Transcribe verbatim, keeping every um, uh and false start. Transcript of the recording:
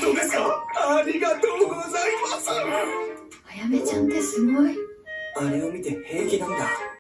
当ですか？ありがとうございます。 あやめちゃんってすごい。 あれを見て平気なんだ。